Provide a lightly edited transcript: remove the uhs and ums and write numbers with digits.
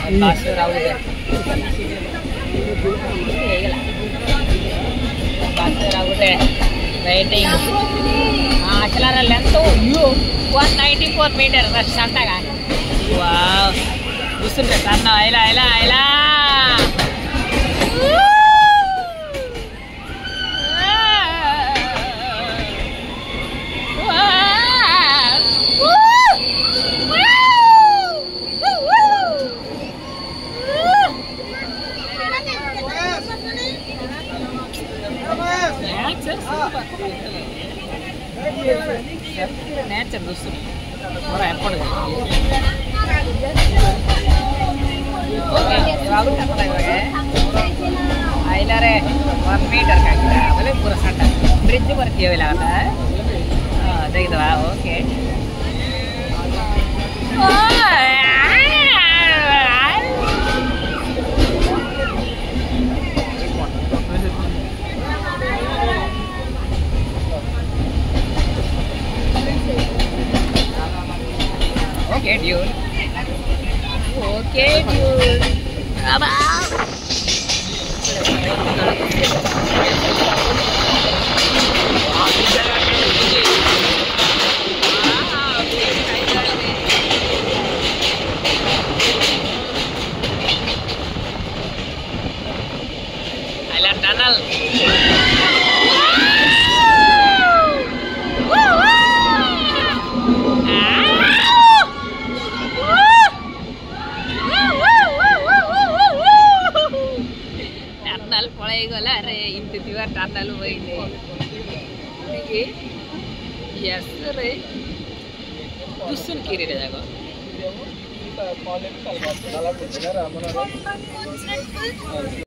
waiting అసలు length 194 metre rush అంటగా చూస్తుంటే కన్నా ఇలా ఇలా ఇలా నేచర్ చూస్తుంది ఎప్పుడు आइलारे 1 मीटर का बोले पूरा सटा ब्रिज पर किए लगा देख दो okay okay dude okay dude अब tunnel tunnel पड़े गला रे इंत दिवा tunnel होइले के यस रे दुसुन किरे रे जागो